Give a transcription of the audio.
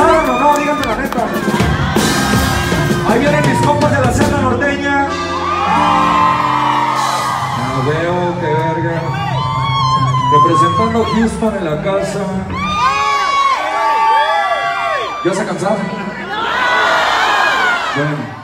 cansaron o no? Díganme la neta. Ahí vienen mis compas de la Sierra Norteña. No veo, qué verga. Representando a Houston en la casa. ¿Ya se cansaron? Bueno.